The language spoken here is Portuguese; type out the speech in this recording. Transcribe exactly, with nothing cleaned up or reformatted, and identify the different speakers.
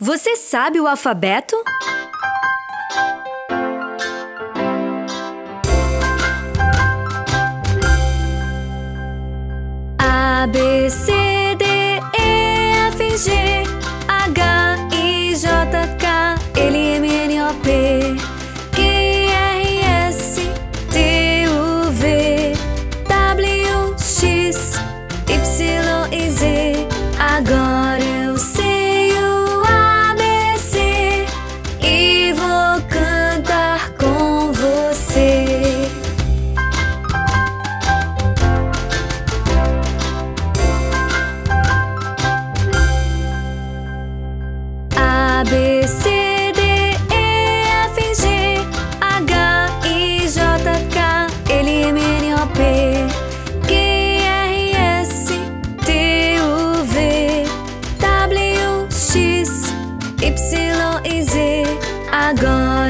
Speaker 1: Você sabe o alfabeto? A, B, C, D, E, F, G, H, I, J, K, L, M, N, O, P, Q, R, S, T, U, V, W, X, Y e Z. Agora eu sei o A B C e vou cantar com você. A, B, C, D, E, F, G, H, I, J, K, L, M, N, O, P, Q, R, S, T, U, V, W, X, Y e Z. Agora